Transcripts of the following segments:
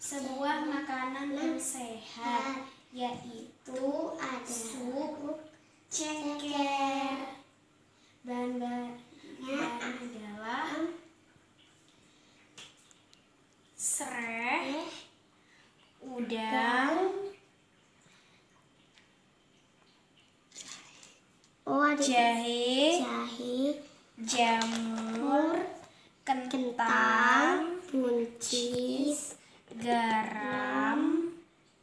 sebuah makanan yang sehat, yaitu sup ceker. Bahan-bahannya adalah serai, udang, jahe, jamur, kentang, buncis, garam,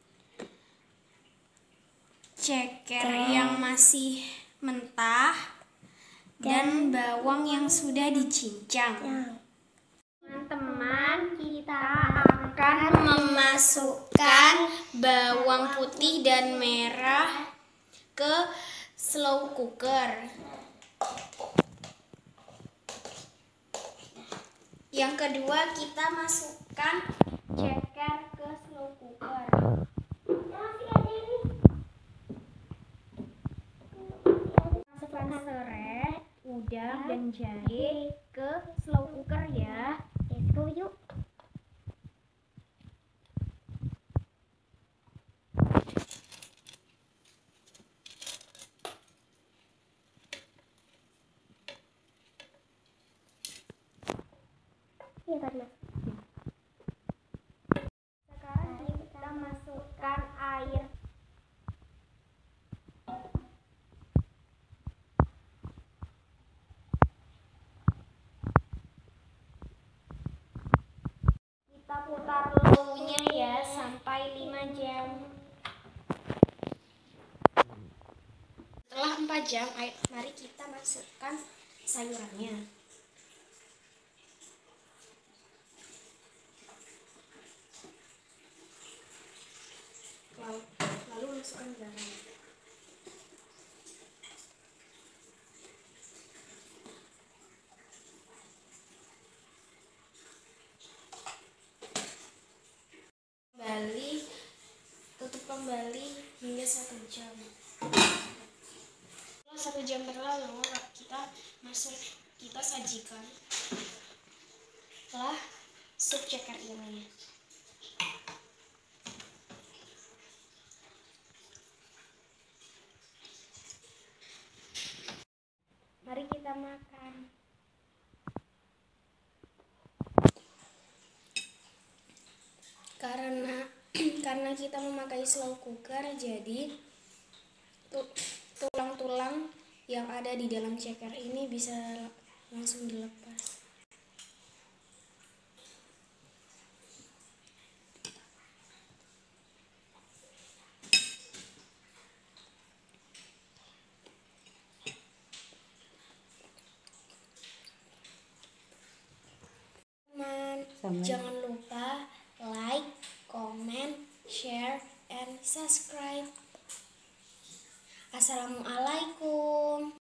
ceker yang masih mentah, dan bawang yang sudah dicincang. Teman-teman, kita akan memasukkan bawang putih dan merah ke slow cooker. Yang kedua, kita masukkan ceker ke slow cooker. Masukkan serai, udang, dan jahe ke slow cooker ya. Let's go yuk. Sekarang kita masukkan air. Kita putar low-nya ya sampai 5 jam. Setelah 4 jam, mari kita masukkan sayurannya. Lalu masukkan garam. Tutup kembali hingga 1 jam. Setelah 1 jam berlalu, kita sajikan telah sup ceker ini. Mari kita makan. Karena kita memakai slow cooker, jadi tulang-tulang yang ada di dalam ceker ini bisa langsung dilepas. Jangan lupa like, comment, share, and subscribe. Assalamualaikum.